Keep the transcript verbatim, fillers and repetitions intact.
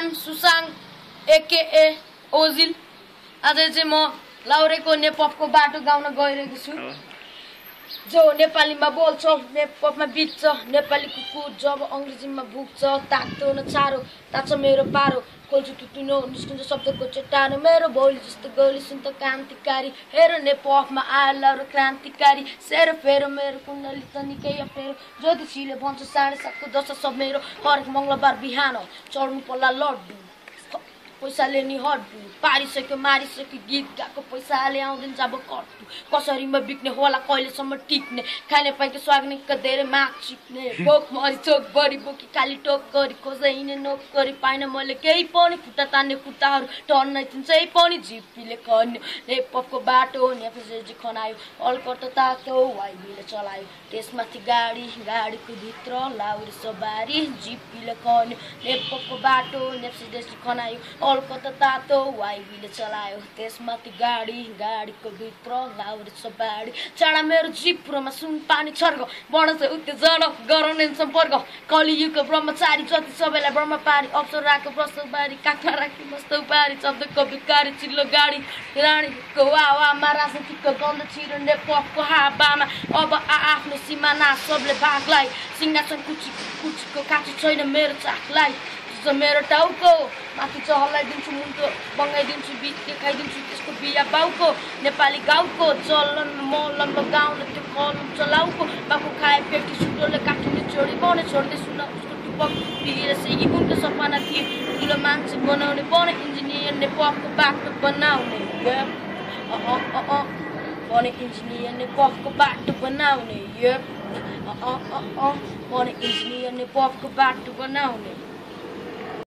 am Susang aka Ozil. आज चाहिँ म लाउरेको नेपपको बाटो गाउन गइरहेको छु जो नेपालीमा बोल्छ नेपपमा बित्छ नेपाली कुकुर जब अंग्रेजीमा भुक्छ ताक्दो न चारो ताछ मेरो पारो खोल्छु तुतुनो निस्किन्छ शब्दको चट्टानो मेरो बोली जस्तो गोली सुन त क्रान्तिकारी हेरो नेपपमा आयो लाउरे क्रान्तिकारी सेरो फेरो मेरो कुण्डली त निकै अप्ठ्यारो ज्योतिषीले भन्छ साढे सातको दशा सब मेरो हरेक मङ्गलबार बिहान चढ्नु पर्ला लड्डु पैसाले नि हड्डु पारिसक्यो मारिसक्यो गीत गाएको पैसाले आउँदैन जब कट्टु कसरीमा बिक्ने होला कहिलेसम्म टिक्ने खाने पाइके स्वाग्ने धेरै माग चिप्ने भोक मरी चोक बढी बोकी खाली टोक गरी खोजे हिँड्ने नोक गरी पाइन मैले केही पनि खुट्टा तान्ने खुट्टाहरू टर्नै तिन्छै पनि झिप्पीले खन्यो नेपपको बाटो नेपजेजी खनायो अलकट तातो वाइबीले चलायो त्यसमाथि गाडी गाडीको भित्र लाउरे सवारी झिप्पीले खन्यो नेपपको बाटो नेपजेजी खनायो अलकट तातो वाइबीले चलायो त्यसमाथि गाडी गाडीको भित्र लाउरे सवारी चाडा मेरो जिप्रोमा सुन पानी छर्ग बढ्छ उत्तेजना गराउने सम्पर्क कलियुगको ब्रह्मचारी जति सबैलाई ब्रह्म पारी अप्सराको प्रस्तुबारी काखमा राखी मस्तो पारी शब्दको भिकारी चिल्लो गाडी रानीको वावामा राजनीतिको गन्ध छिरो नेपपको हावामा अब आफ्नो सिमाना सबले भागलाई सिंहासन कुची कुचीको काँचो छैन मेरो चाखलाई मेरो टाउको माथि चहलाइदिन्छु मुन्टो बङ्गाइदिन्छु बिच देखाइदिन्छु त्यसको बिहा बाउको नेपाली गाउँको चलन मलम लगाउन त्यो कलम चलाउको बाबु खाए पेटी सुटोले काटिने छोडी बने छोड्दै सुन उसको टुपक पिएर सेगी उनको सपना थिए ठुलो मान्छे बनाउने बने इन्जिनियर नेपपको बाटो बनाउने बने इन्जिनियर नेपपको बाटो बनाउने बने इन्जिनियर नेपपको बाटो बनाउने